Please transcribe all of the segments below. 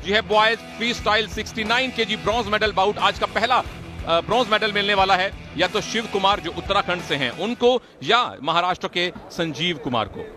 जी है boys freestyle 69 KG bronze medal bout. आज का पहला ब्रॉन्ज मेडल मिलने वाला है या तो शिव कुमार जो उत्तराखंड से हैं उनको, या महाराष्ट्र के संजीव कुमार को।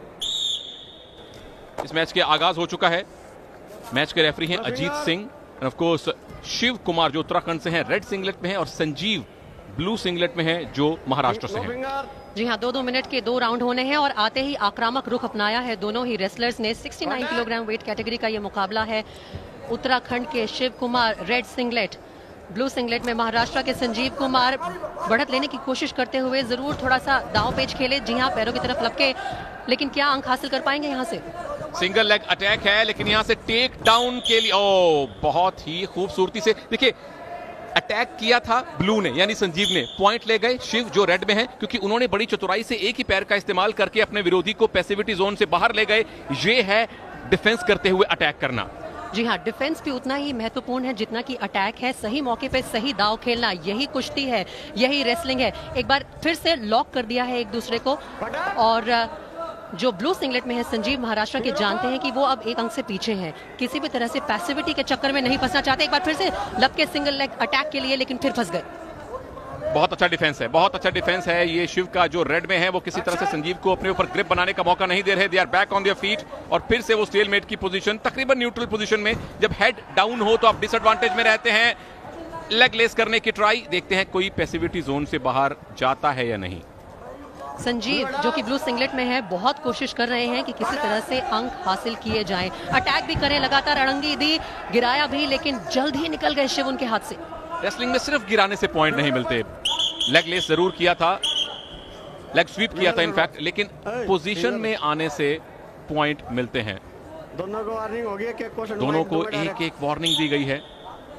इस मैच के आगाज हो चुका है। मैच के रेफरी हैं Ajit Singh, and of course Shiv Kumar जो उत्तराखंड से हैं रेड सिंगलेट में हैं, और संजीव ब्लू सिंगलेट में हैं जो महाराष्ट्र से हैं। जी हाँ, 2-2 मिनट के 2 राउंड होने हैं और आते ही आक्रामक रुख अपनाया है दोनों ही रेसलर्स ने। 69 किलोग्राम वेट कैटेगरी का ये मुकाबला है। उत्तराखंड के Shiv Kumar red singlet, blue singlet में महाराष्ट्र के संजीव कुमार बढ़त लेने की कोशिश करते हुए जरूर थोड़ा सा दांव पेच खेले। जी हाँ, पैरों की तरफ लपके, लेकिन क्या अंक हासिल कर पाएंगे यहाँ से? सिंगल लेग अटैक है, लेकिन यहाँ से टेक डाउन के लिए बहुत ही खूबसूरती से देखिए अटैक किया था ब्लू ने यानी संजीव ने, पॉइंट ले गए शिव जो रेड में है, क्योंकि उन्होंने बड़ी चतुराई से एक ही पैर का इस्तेमाल करके अपने विरोधी को पैसिविटी जोन से बाहर ले गए। ये है डिफेंस करते हुए अटैक करना। जी हाँ, डिफेंस भी उतना ही महत्वपूर्ण है जितना कि अटैक है। सही मौके पे सही दाव खेलना, यही कुश्ती है, यही रेसलिंग है। एक बार फिर से लॉक कर दिया है एक दूसरे को, और जो ब्लू सिंगलेट में है संजीव महाराष्ट्र के जानते हैं कि वो अब एक अंक से पीछे हैं, किसी भी तरह से पैसिविटी के चक्कर में नहीं फंसना चाहते। एक बार फिर से लपके सिंगल लेग अटैक के लिए, लेकिन फिर फंस गए। बहुत अच्छा डिफेंस है, बहुत अच्छा डिफेंस है ये शिव का जो रेड में है। वो किसी तरह से संजीव को अपने ऊपर ग्रिप बनाने का मौका नहीं दे रहे। They are back on their feet, और फिर से वो स्टेलमेट की पोजीशन, तकरीबन न्यूट्रल पोजीशन में। जब हेड डाउन हो तो आप डिसएडवांटेज में रहते हैं। लेग लेस करने की ट्राई, देखते हैं कोई पैसिविटी जोन से बाहर जाता है या नहीं। संजीव जो कि ब्लू सिंगलेट में है बहुत कोशिश कर रहे हैं कि किसी तरह से अंक हासिल किए जाएं। अटैक भी करें, लगातार अड़ंगी दी, गिराया भी, लेकिन जल्द ही निकल गए शिव उनके हाथ से। रेसलिंग में सिर्फ गिराने से पॉइंट नहीं मिलते। लेग लेस जरूर किया था, लेग स्वीप किया था इनफैक्ट, लेकिन पोजीशन में आने से पॉइंट मिलते हैं। दोनों को वार्निंग हो गई, दोनों को एक एक वार्निंग दी गई है।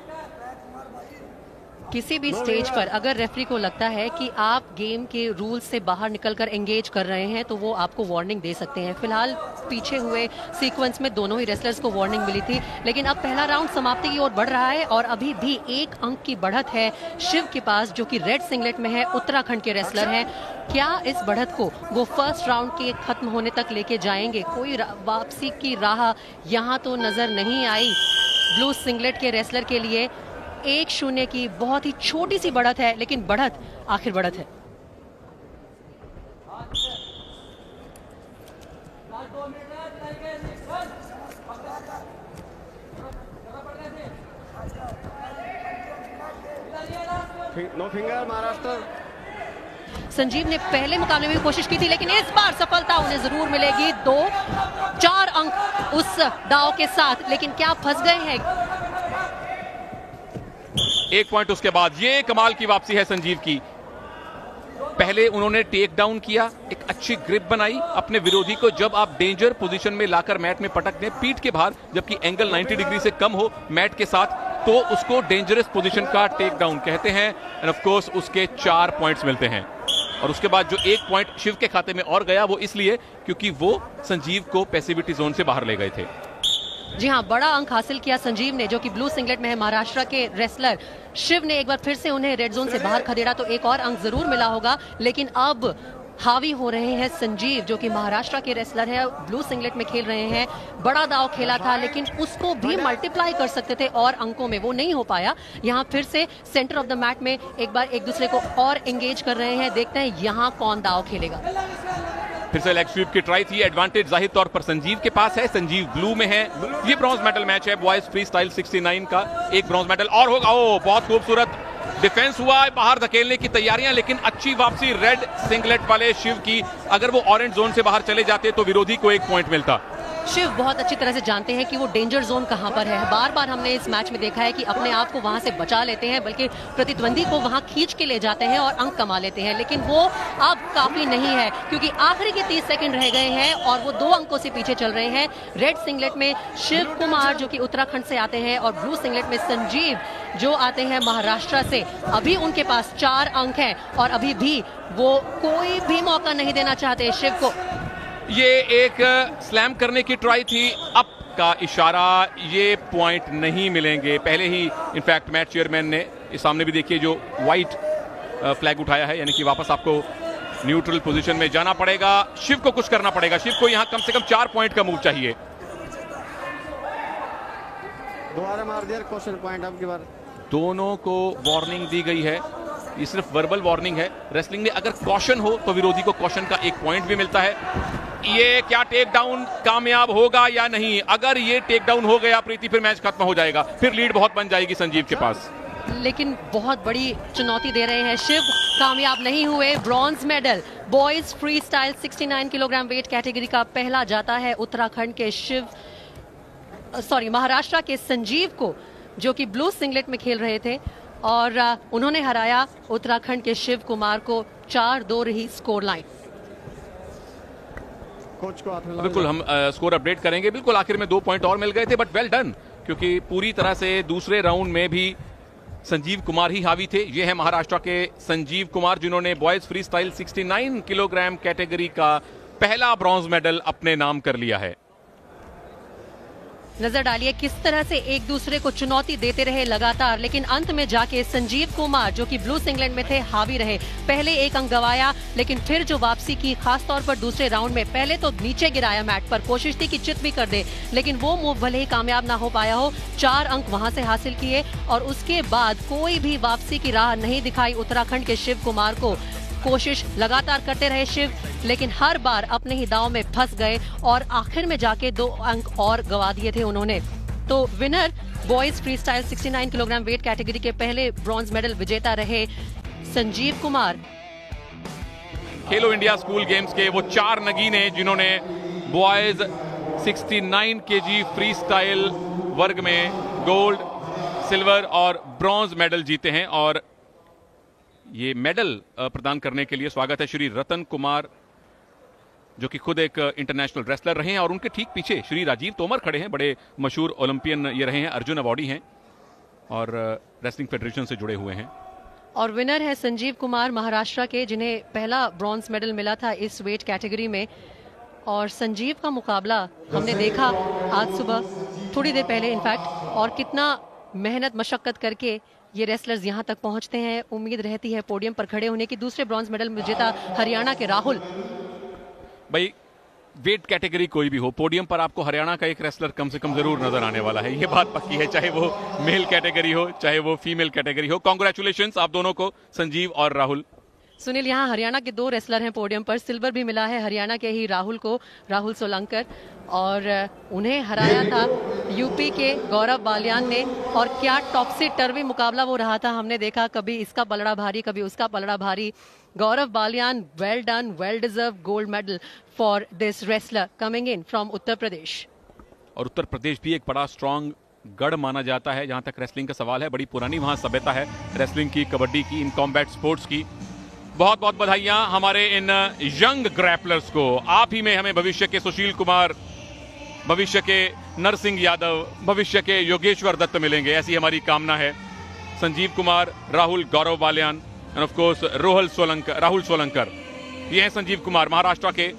किसी भी स्टेज पर अगर रेफरी को लगता है कि आप गेम के रूल से बाहर निकलकर एंगेज कर रहे हैं तो वो आपको वार्निंग दे सकते हैं। फिलहाल पीछे हुए सीक्वेंस में दोनों ही रेसलर्स को वार्निंग मिली थी, लेकिन अब पहला राउंड समाप्ति की ओर बढ़ रहा है और अभी भी एक अंक की बढ़त है शिव के पास जो कि रेड सिंगलेट में है, उत्तराखंड के रेसलर हैं। क्या इस बढ़त को वो फर्स्ट राउंड के खत्म होने तक लेके जाएंगे? कोई वापसी की राह यहाँ तो नजर नहीं आई ब्लू सिंगलेट के रेसलर के लिए। 1-0 की बहुत ही छोटी सी बढ़त है, लेकिन बढ़त आखिर बढ़त है। No finger Maharashtra. संजीव ने पहले मुकाबले में भी कोशिश की थी, लेकिन इस बार सफलता उन्हें जरूर मिलेगी। 4 अंक उस दाव के साथ, लेकिन क्या फंस गए हैं? एक पॉइंट उसके बाद ये कमाल की वापसी है संजीव की। पहले उन्होंने टेक डाउन किया, एक अच्छी ग्रिप बनाई अपने विरोधी को। जब आप डेंजर पोजीशन में लाकर मैट में पटक दें पीठ के बाहर, जबकि एंगल 90 डिग्री से कम हो मैट के साथ, तो उसको डेंजरस पोजीशन का टेक डाउन कहते हैं। एंड ऑफ कोर्स उसके 4 पॉइंट्स मिलते हैं। और उसके बाद जो 1 पॉइंट शिव के खाते में और गया वो इसलिए क्योंकि वो संजीव को पैसिविटी जोन से बाहर ले गए थे। जी हाँ, बड़ा अंक हासिल किया संजीव ने जो कि ब्लू सिंगलेट में है महाराष्ट्र के रेसलर। शिव ने एक बार फिर से उन्हें रेड जोन से बाहर खदेड़ा तो एक और अंक जरूर मिला होगा, लेकिन अब हावी हो रहे हैं संजीव जो कि महाराष्ट्र के रेसलर है, ब्लू सिंगलेट में खेल रहे हैं। बड़ा दाव खेला था, लेकिन उसको भी मल्टीप्लाई कर सकते थे और अंकों में, वो नहीं हो पाया। यहाँ फिर से सेंटर ऑफ द मैट में एक बार एक दूसरे को और एंगेज कर रहे हैं। देखते हैं यहाँ कौन दाव खेलेगा। फिर से लेग स्वीप की ट्राई थी। एडवांटेज जाहिर तौर पर संजीव के पास है, संजीव ब्लू में है। ये ब्रॉन्ज मेडल मैच है बॉयज फ्री स्टाइल 69 का। एक ब्रॉन्ज मेडल और होगा। बहुत खूबसूरत डिफेंस हुआ, बाहर धकेलने की तैयारियां, लेकिन अच्छी वापसी रेड सिंगलेट वाले शिव की। अगर वो ऑरेंज जोन से बाहर चले जाते तो विरोधी को 1 पॉइंट मिलता। शिव बहुत अच्छी तरह से जानते हैं कि वो डेंजर जोन कहां पर है। बार बार हमने इस मैच में देखा है कि अपने आप को वहां से बचा लेते हैं, बल्कि प्रतिद्वंदी को वहां खींच के ले जाते हैं और अंक कमा लेते हैं, लेकिन वो अब काफी नहीं है क्योंकि आखिरी के 30 सेकंड रह गए हैं और वो 2 अंकों से पीछे चल रहे हैं। रेड सिंगलेट में शिव कुमार जो कि उत्तराखंड से आते हैं और ब्लू सिंगलेट में संजीव जो आते हैं महाराष्ट्र से। अभी उनके पास 4 अंक हैं और अभी भी वो कोई भी मौका नहीं देना चाहते शिव को। ये एक स्लैम करने की ट्राई थी, अप का इशारा, ये पॉइंट नहीं मिलेंगे। पहले ही इनफैक्ट मैच चेयरमैन ने इस सामने भी देखिए जो व्हाइट फ्लैग उठाया है, यानी कि वापस आपको न्यूट्रल पोजीशन में जाना पड़ेगा। शिव को कुछ करना पड़ेगा, शिव को यहां कम से कम 4 पॉइंट का मूव चाहिए। दोबारा मार दिया क्वेश्चन पॉइंट अब की बार। दोनों को वार्निंग दी गई है, ये सिर्फ वर्बल वार्निंग है। रेसलिंग में अगर कॉशन हो तो विरोधी को कॉशन का 1 पॉइंट भी मिलता है। ये क्या टेक डाउन कामयाब होगा या नहीं? अगर ये टेक डाउन हो गया प्रीति, फिर मैच खत्म हो जाएगा, फिर लीड बहुत बन जाएगी संजीव के पास। लेकिन बहुत बड़ी चुनौती दे रहे हैं शिव, कामयाब नहीं हुए। Bronze medal boys freestyle 69 kilogram weight category का पहला जाता है उत्तराखंड के महाराष्ट्र के संजीव को, जो कि ब्लू सिंगलेट में खेल रहे थे, और उन्होंने हराया उत्तराखंड के शिव कुमार को। 4-2 रही स्कोर लाइन। कोच को हाथ में बिल्कुल हम स्कोर अपडेट करेंगे। बिल्कुल आखिर में 2 पॉइंट और मिल गए थे, बट वेल डन, क्योंकि पूरी तरह से दूसरे राउंड में भी संजीव कुमार ही हावी थे। ये है महाराष्ट्र के संजीव कुमार, जिन्होंने boys freestyle 69 kilogram category का पहला ब्रॉन्ज मेडल अपने नाम कर लिया है। नजर डालिए किस तरह से एक दूसरे को चुनौती देते रहे लगातार, लेकिन अंत में जाके संजीव कुमार, जो कि ब्लू सिंगलेट में थे, हावी रहे। पहले 1 अंक गवाया, लेकिन फिर जो वापसी की, खासतौर पर दूसरे राउंड में, पहले तो नीचे गिराया मैट पर, कोशिश थी कि चित भी कर दे, लेकिन वो मूव भले ही कामयाब ना हो पाया हो। 4 अंक वहां से हासिल किए, और उसके बाद कोई भी वापसी की राह नहीं दिखाई उत्तराखंड के शिव कुमार को। कोशिश लगातार करते रहे शिव, लेकिन हर बार अपने ही दांव में फंस गए, और आखिर में जाके 2 अंक और गवा दिए थे उन्होंने। तो winner boys freestyle 69 kilogram weight category के पहले ब्रॉन्ज मेडल विजेता रहे संजीव कुमार। खेलो इंडिया स्कूल गेम्स के वो 4 नगीने जिन्होंने बॉयज 69 केजी फ्री स्टाइल वर्ग में गोल्ड, सिल्वर और ब्रॉन्ज मेडल जीते हैं। और ये मेडल प्रदान करने के लिए स्वागत है श्री रतन कुमार, जो कि खुद एक इंटरनेशनल रेसलर रहे हैं, और उनके ठीक पीछे श्री राजीव तोमर खड़े हैं, बड़े मशहूर ओलंपियन ये रहे हैं, अर्जुन अवार्डी हैं और रेसलिंग फेडरेशन से जुड़े हुए हैं। और विनर है संजीव कुमार महाराष्ट्र के, जिन्हें पहला ब्रॉन्ज मेडल मिला था इस वेट कैटेगरी में। और संजीव का मुकाबला हमने देखा आज सुबह, थोड़ी देर पहले इनफैक्ट, और कितना मेहनत मशक्कत करके ये रेसलर्स यहाँ तक पहुंचते हैं। उम्मीद रहती है पोडियम पर खड़े होने की। दूसरे ब्रॉन्ज मेडल विजेता हरियाणा के राहुल। भाई वेट कैटेगरी कोई भी हो, पोडियम पर आपको हरियाणा का एक रेसलर कम से कम जरूर नजर आने वाला है, ये बात पक्की है, चाहे वो मेल कैटेगरी हो चाहे वो फीमेल कैटेगरी हो। कांग्रेचुलेशंस आप दोनों को, संजीव और राहुल। सुनील, यहाँ हरियाणा के 2 रेसलर हैं पोडियम पर। सिल्वर भी मिला है हरियाणा के ही राहुल को, राहुल सोलंकर, और उन्हें हराया था यूपी के गौरव बालियान ने। और क्या टॉपसी टर्वी मुकाबला वो रहा था, हमने देखा, कभी इसका पलड़ा भारी कभी उसका पलड़ा भारी। Gaurav Baliyan, well done, well deserve gold medal for this wrestler coming in from Uttar Pradesh. और उत्तर प्रदेश भी एक बड़ा स्ट्रांग गढ़ माना जाता है जहां तक रेसलिंग का सवाल है। बड़ी पुरानी वहां सभ्यता है रेसलिंग की, कबड्डी की, इन कॉम्बैट स्पोर्ट्स की। बहुत बहुत बधाइयां हमारे इन यंग ग्रैपलर्स को। आप ही में हमें भविष्य के सुशील कुमार, भविष्य के नरसिंह यादव, भविष्य के योगेश्वर दत्त मिलेंगे, ऐसी हमारी कामना है। Sanjeev Kumar, Rahul, Gaurav Baliyan and of course Rahul Solankar, ये हैं संजीव कुमार महाराष्ट्र के,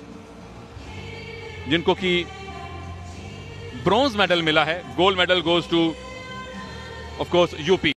जिनको कि ब्रॉन्ज मेडल मिला है। Gold medal goes to of course UP.